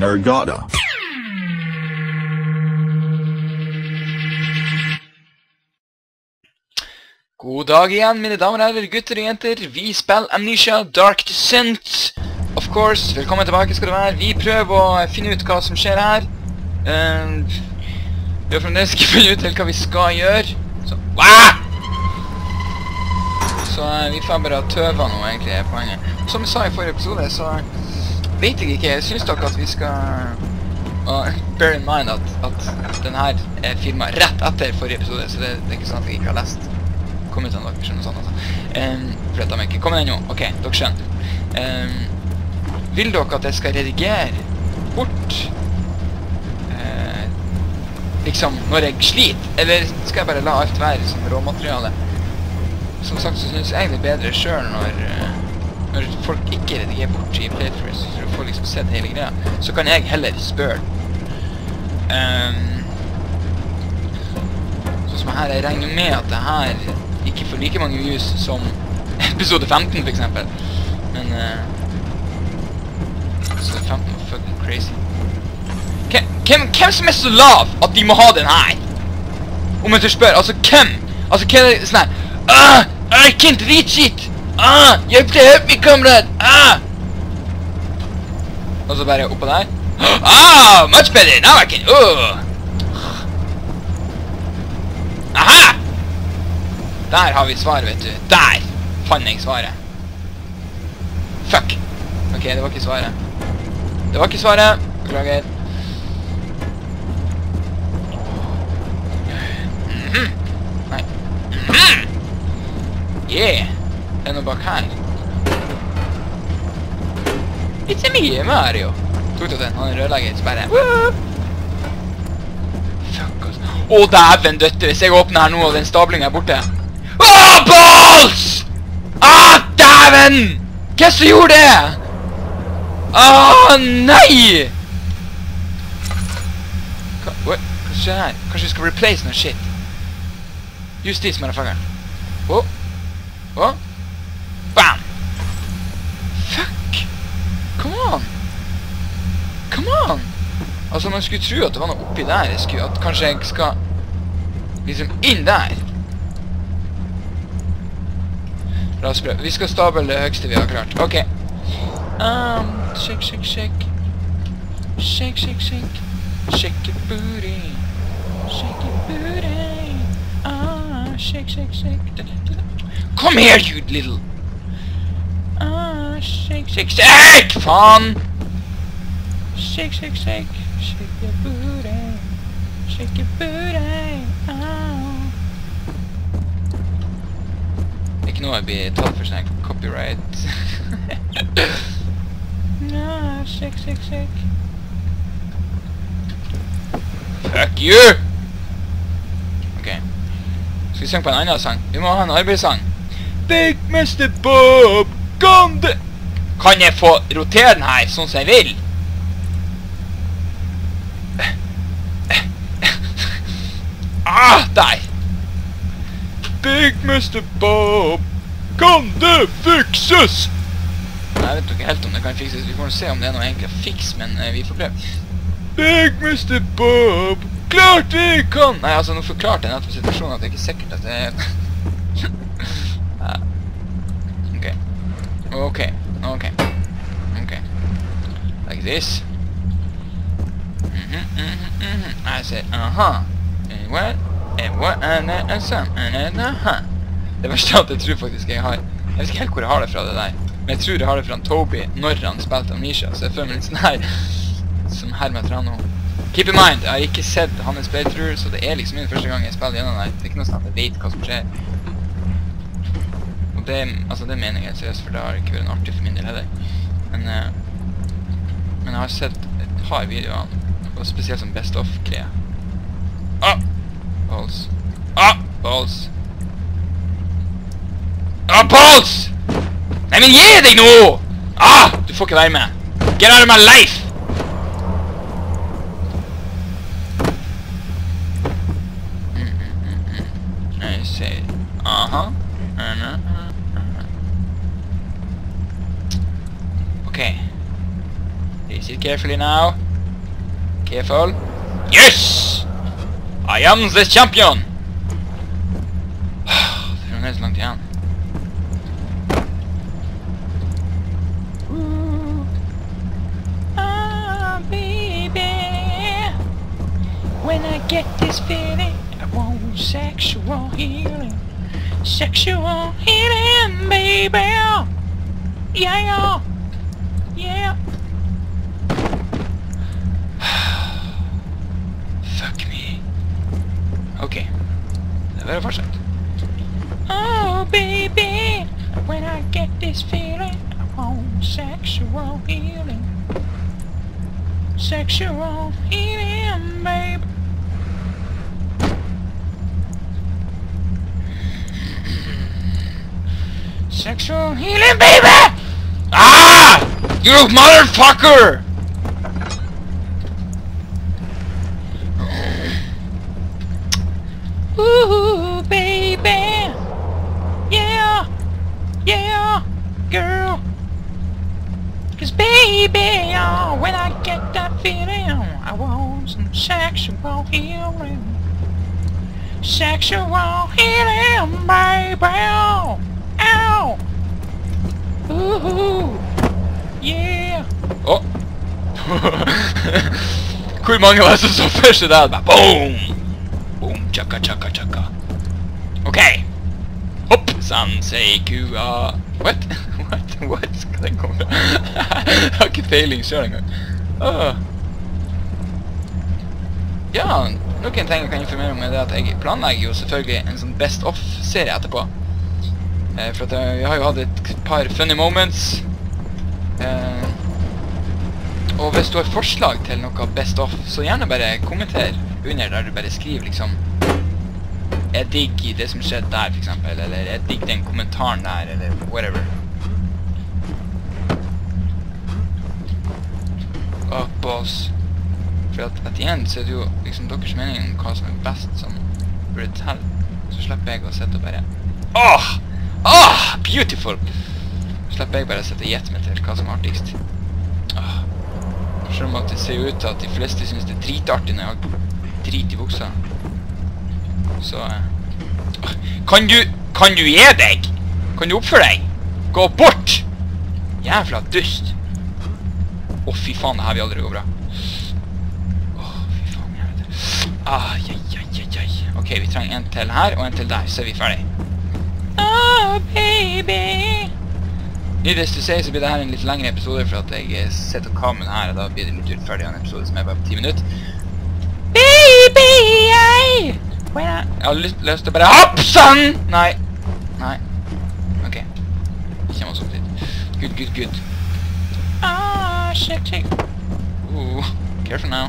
Nergata. God dag igjen, mine damer og herrer, gutter og jenter. Vi spiller Amnesia Dark Descent. Of course, velkommen tilbake skal du være. Vi prøver å finne ut hva som skjer her. Vi har fremdeles ikke funnet ut helt hva vi skal gjøre. Så vi får bare tøve nå, egentlig, er poenget. Som jeg sa i forrige episode, så vet jeg ikke. Jeg synes dere at vi skal... bear in mind at denne er filmet rett etter forrige episode, så det er ikke sånn at jeg ikke har lest. Kom ut av dere, skjønner sånn altså. Flett av meg ikke. Kom igjen nå. Ok, dere skjønner. Vil dere at jeg skal redigere bort liksom når jeg sliter? Eller skal jeg bare la alt være som råmateriale? Som sagt så synes jeg det er bedre selv når folk ikke redigerer bort i playthroughs, så du får liksom sett hele greia. Så kan jeg heller spørre. Sånn som her, jeg regner med at det her ikke får like mange views som episode 15 for eksempel. Men episode 15 var fucking crazy. Hvem som er så lav at de må ha den her? Om jeg tør spørre, altså hvem? Altså hvem er det sånn her? I can't reach it! You have to help me, comrade! Og så bare oppå der. Much better! Now I can... Aha! Der har vi svaret, vet du. Der fann jeg svaret. Fuck! Ok, det var ikke svaret. Det var ikke svaret. Beklager. Nei. Yeah! Det er noe bak her. Ikke mye, Mario. Tok du den? Han er rødlegger, så bare... Fuck, altså. Dæven døtte, hvis jeg åpner her nå, og den stablingen er borte. Balls! Dæven! Hva som gjorde det? Nei! Hva skjer her? Kanskje vi skal replace noe shit? Justis, motherfucker. Bam! Fuck! Come on! Come on! Altså, man skulle tro at det var noe oppi der. At kanskje jeg skal... liksom inn der. La oss prøve. Vi skal stable det høyeste vi har klart. Ok. Shake, shake, shake. Shake, shake, shake. Shake your booty. Shake your booty. Shake, shake, shake. Come here, you little... shake, shake, shake! Faen! Shake, shake, shake. Shake your booty. Shake your booty. Ikke noe jeg blir tatt for sånn copyright. Shake, shake, shake. Fuck you! Ok. Skal vi synge på en annen sang? Vi må ha en arbeidssang. Big Mr. Bob, kom det! Kan jeg få rotere den her, sånn som jeg vil? Der! Big Mr. Bob, kan det fikses? Jeg vet ikke helt om det kan fikses, vi får se om det er noe egentlig å fikse, men vi får prøve. Big Mr. Bob, klart vi kan! Nei, altså, nå forklarte jeg nettopp situasjonen at det er ikke sikkert at det er... Ok. Like this. I said, what? Det verste er at jeg tror faktisk jeg har... Jeg vet ikke helt hvor jeg har det fra det der. Men jeg tror jeg har det fra Toby når han spilte Amnesia, så jeg føler meg litt sånn her... Som her med Trano. Keep in mind, jeg har ikke sett hans playthrough, så det er liksom min første gang jeg spiller gjennom der. Det er ikke noe sånn at jeg vet hva som skjer. Og det, altså det mener jeg seriøst, for det har ikke vært en artig for min del heller. Men jeg har sett et par videoer, og spesielt som best of-greie. Balls. Balls. Balls! Nei, men gi deg nå! Du får ikke være med. Get out of my life! I say, Okay. Is it carefully now? Careful. Yes! I am the champion! Det er så langt igjen. Baby, when I get this feeling, I want sexual healing. Sexual healing, baby. Yeah, yeah. Fuck me. Okay. Det var fortsatt. Oh, baby, when I get this feeling, I want sexual healing. Sexual healing, baby. Sexual healing, baby! Ah! You motherfucker! Ooh, baby! Yeah! Yeah! Girl! 'Cause baby, oh, when I get that feeling, I want some sexual healing. Sexual healing, baby! Ow! Ooh! Yeah! Oh! Hvor mange var det som så først der? Boom! Boom, chaka, chaka, chaka. Okay! Hopp! Sansei-kua! What? What? Hva den kom fra? Jeg har ikke feiling selv engang. Ja, noen ting jeg kan informere om er det at jeg planlegger jo selvfølgelig en sånn best of-serie etterpå. For at jeg har jo hatt et par funny moments. Og hvis du har forslag til noe best of, så gjerne bare kommenter under der du bare skriver liksom jeg digger det som skjedde der for eksempel, eller jeg digger den kommentaren der, eller whatever. Boss. For at igjen så er det jo liksom deres mening om hva som er best som burde telle. Så slipper jeg å sette og bare beautiful! Så slipper jeg bare å sette gjett meg til hva som er artigst. Selv om at det ser ut til at de fleste synes det er dritartig når jeg har drit i buksa. Så Kan du gi deg? Kan du oppføre deg? Gå bort! Jævla dust! Fy faen, det her vil aldri gå bra. Fy faen, jeg vet det. Ok, vi trenger en til her, og en til der, så er vi ferdig. Baby! Nydeles til å si, så blir det her en litt lengre episode, for at jeg setter kammen her, og da blir det litt utferdig av en episode som er bare på 10 minutter. Baby! Jeg har lyst til å bare hopp sånn! Nei. Ok. Vi kommer oss opp dit. Good. Shit. Careful now.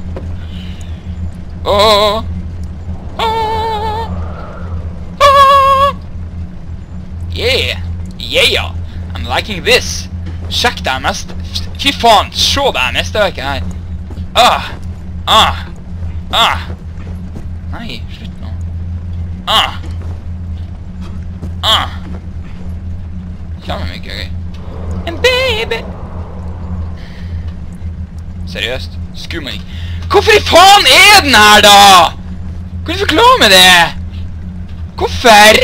Yeah. I'm liking this. Sjekk det mest. Fy faen, se det mesterverket her. Nei, slutt nå. Kjemmer meg gøy. En baby. Seriøst? Skur meg ikke. Hvorfor i faen er den her da? Kan du forklare meg det? Hvorfor?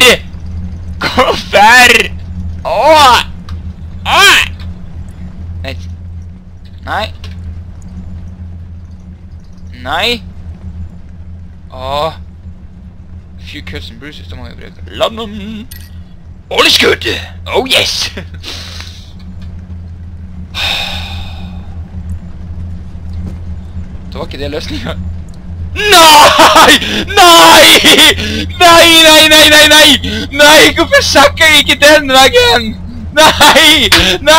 Nei. Few cuts and bruises, da må vi bruke London. All is good. Oh yes. Det var ikke det løsningen. Nei, hvorfor sjekker jeg ikke den veggen? Nei!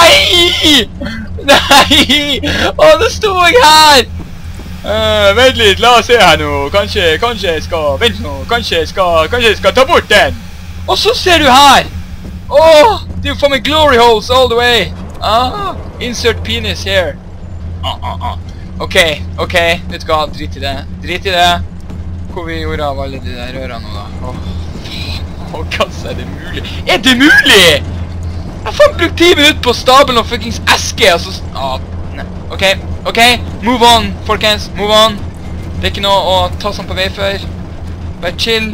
Det sto jeg her! Vent litt, la oss se her nå. Kanskje jeg skal, vent nå, kanskje jeg skal ta bort den. Og så ser du her! Det er jo faen meg glory holes all the way. Insert penis here. Ok, vet du hva, drit i det. Hvor vi gjorde av alle de der rørene nå da. Hva er det mulig? Er det mulig?! Jeg har faen brukt 10 minutter på stabelen og fuckings eske, altså. Ok, move on, folkens, move on. Det er ikke noe å ta sånn på vei før. Bare chill.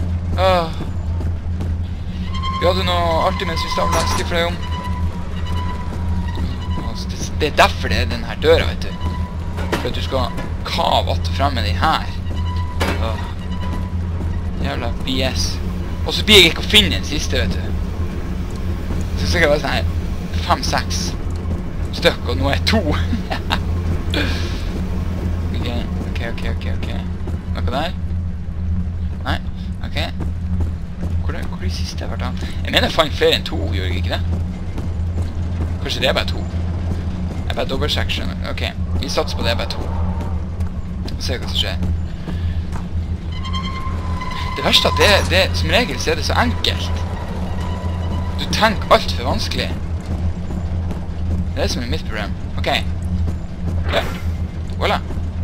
Vi hadde noe artig mens vi stavlet skiffer deg om. Det er derfor det er den her døra, vet du. For at du skal kave att frem med de her. Jævla BS. Og så blir jeg ikke å finne den siste, vet du. Så sikkert var det sånn her 5-6 stykk, og nå er 2. Ok. Noe der? Nei, ok. Hvor er de siste jeg har vært av? Jeg mener jeg fant flere enn 2, gjør jeg ikke det? Kanskje det er bare 2? Jeg bare dobbeltsjekker, skjønner. Ok, vi satser på det er bare 2. Se hva som skjer. Det verste er at det som regel så er det så enkelt. Du tenker alt for vanskelig. Det er det som er mitt problem. Ok. Voilà.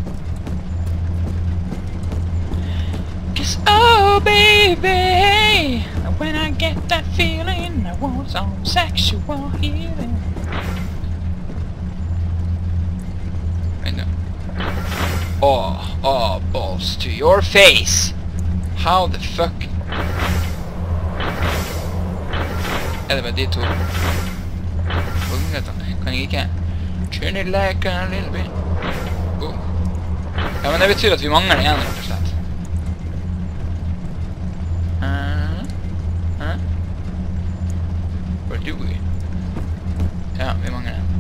Cause oh baby, when I get that feeling, I want some sexual healing. Wait, no. Oh, balls to your face. How the fuck? Er det bare de 2? Kan jeg ikke? Turn it like a little bit. Ja, men det betyr at vi mangler en, rett og slett. Where do we? Ja, vi mangler en.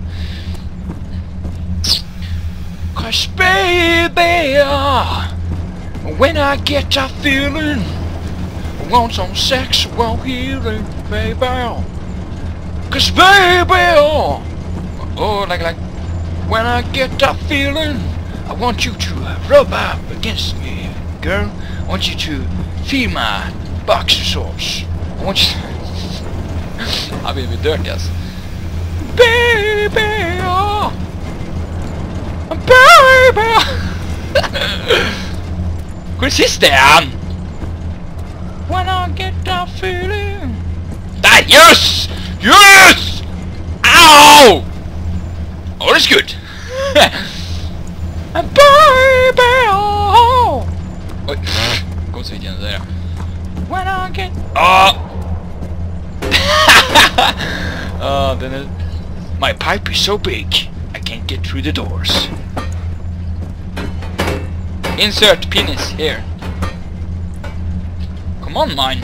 Cause baby, when I get that feeling, I want some sexual healing, baby. Cause baby, like, when I get that feeling, I want you to rub up against me, girl. I want you to feel my boxer shorts. I want you to... I blir litt dirty, altså. Baby, baby. Hvor er siste igjen? When I get that feeling. Der, yes! Yes! Ow! Oh, that's good. Baby, oi, kom så vidt gjennom døra. When I get... den er... My pipe is so big, I can't get through the doors. Insert penis here. Come on, man.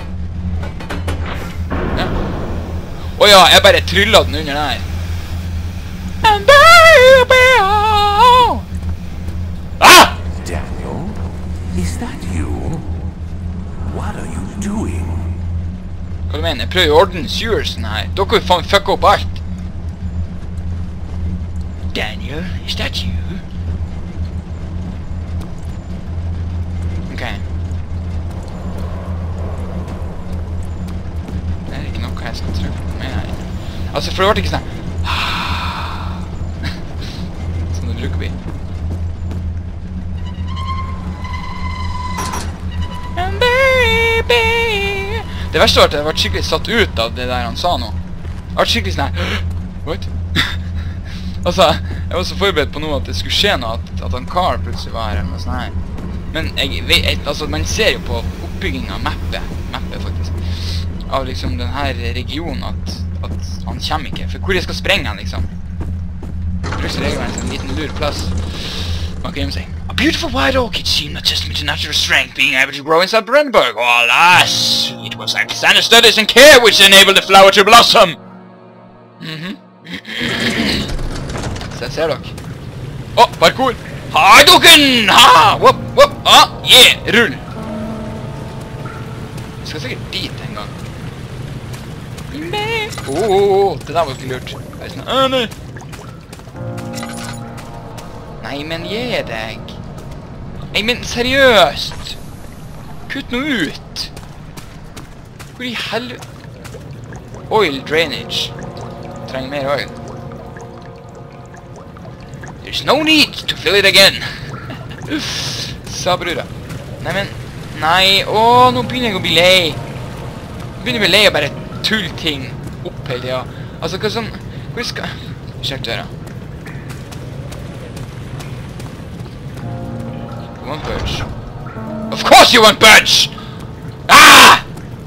Ja. Ja, jeg bare tryllet den under der. And baby, Daniel, is that you? What are you doing? Hva du mener? Jeg prøver å ordne Sewersen her. Dere vil faen fucke opp alt. Daniel, is that you? Ok. Det er ikke noe jeg skal trykke på med her. Altså, for det var ikke sånn... Sånn det bruker vi. And baby... Det verste var at jeg ble skikkelig satt ut av det der han sa nå. Jeg ble skikkelig sånn her... What? Altså, jeg var så forberedt på noe at det skulle skje noe, at han Carl plutselig var her, eller noe sånt her. Men altså, man ser jo på oppbyggingen av mappet faktisk, av liksom den her regionen at han kommer ikke, for hvor jeg skal sprenge han liksom. Plutselig legger man en liten lur plass. Man kan gjemme seg. A beautiful white orchid seemed a testament to natural strength, being able to grow inside Brandenburg. Alas, it was Alexander's studies and care which enabled the flower to blossom. Så jeg ser dere. Parkour! Hadoken! Ha! Whoop, whoop! Yeah! Rull! Vi skal sikkert dit en gang. Det der var ikke lurt. Nei! Nei, men gi deg! Nei, men seriøst! Kutt noe ut! Hvor i helvete? Oil drainage. Trenger mer oil. There's no need to fill it again. Sa brura. Nei, men... Nei, nå begynner jeg å bli lei. Nå begynner jeg å bli lei å bare tulle ting opp hele tida. Altså, hva sånn... Hvor skal... Sjekk døra. You won't budge. Of course you won't budge! Ah!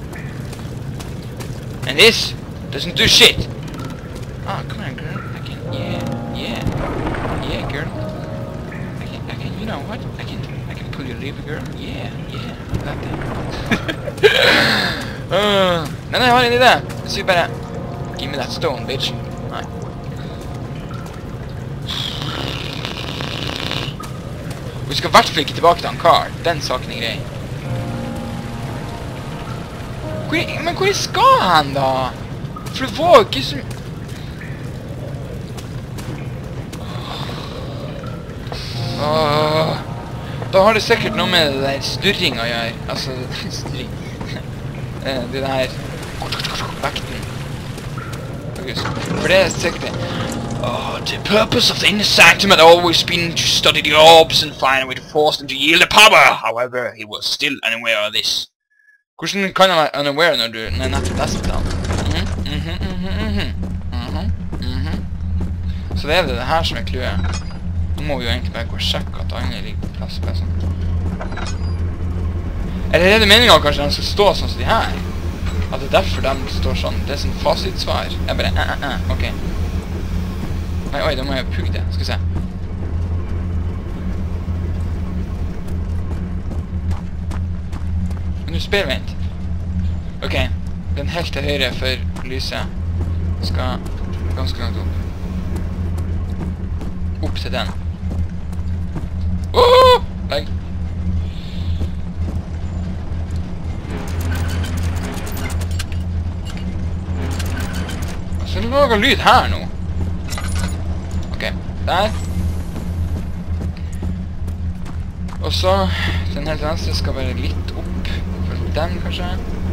And this doesn't do shit. Oh, come on, girl. I can, yeah, girl. I can, you know what? I can pull your lever, girl. Yeah, got that. Men jeg har en idé. Hvis vi bare... Give me that stone, bitch. Nei. Vi skal i hvert fall ikke tilbake til han Carl. Den saken er grei. Men hvor skal han da? For det var ikke så... Da har det sikkert noe med det der styrring å gjøre. Altså, styrring. Det der... Vekten. For det er sikkert det. The purpose of the inner sanctum had always been to study the orbs and find a way to force them to yield the power. However, he was still unaware of this. Hvordan kan han være unaware når du... Nei, nettopp leste det. Så det er det her som er kluet. Nå må vi jo egentlig bare gå og sjekke at Agne ligger på plass. Eller er det meningen kanskje de skal stå sånn som de her? At det er derfor de står sånn. Det er sånn fasitsvar. Jeg bare, ok. Nei, oi, da må jeg pugge det. Skal vi se. Men du spiller vent. Ok, den helt til høyre for lyset skal ganske langt opp. Opp til den. Legg. Så det lager lyd her nå. Ok, der. Og så, den helt venstre skal være litt opp. For den, kanskje.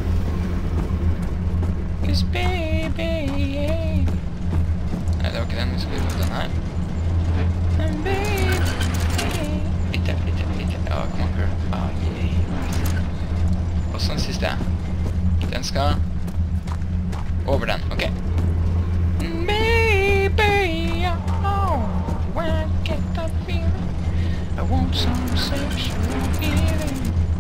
Cause baby, yeah. Nei, det var ikke den vi skulle gjøre, den her. And baby, litt. Ja, come on, girl. Yeah. Og så den siste. Den skal over den, ok. Baby, oh, when I get that feeling, I want some sexual healing.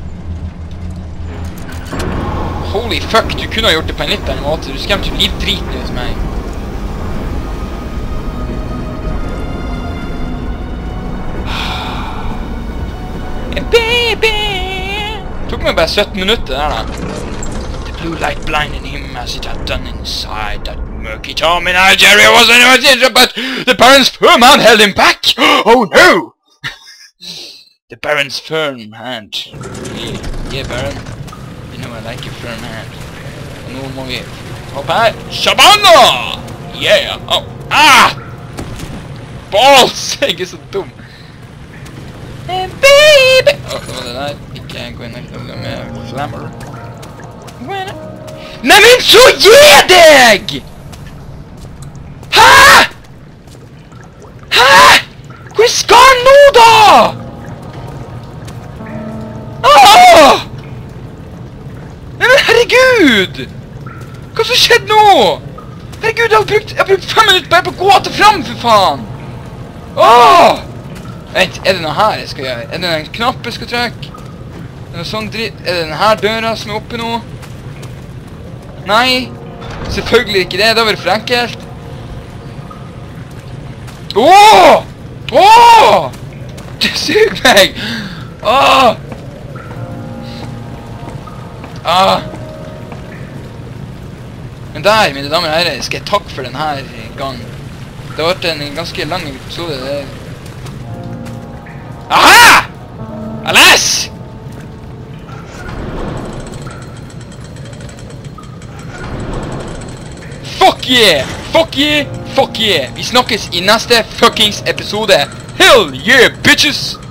Holy fuck, du kunne ha gjort det på en litt annen måte. Du skremte jo livdriten ut meg. Baby! Tok meg bare 17 minutter der da. The blue light blinded him as it had done inside that murky charm in Algeria wasn't anything but the Baron's firm hand held him back! Oh no! The Baron's firm hand. Yeah, Baron. You know I like your firm hand. Og nå må vi hoppe her. Shabana! Yeah! Oh! Ah! Balls! Jeg er så dum. Baby! Åh, det var det der. Ikke gå inn og klage med flammer. Nei, men så gi deg! Hæ? Hæ? Hvor skal han nå da? Åh! Nei, men herregud! Hva som skjedde nå? Herregud, jeg har brukt 5 minutter bare på å gå til fram, for faen! Åh! Vent, er det noe her jeg skal gjøre? Er det en knapp jeg skal trykke? Er det noe sånn dritt? Er det denne her døra som er oppe nå? Nei! Selvfølgelig ikke det, det har vært for enkelt. Åh! Åh! Du suger meg! Åh! Ah! Men der, mine damer og herrer, skal jeg takke for denne gang. Det har vært en ganske lang episode, det er... Aha! Alas! Fuck yeah! Fuck yeah! Fuck yeah! Vi snakkes i neste fuckings episode. Hell yeah, bitches!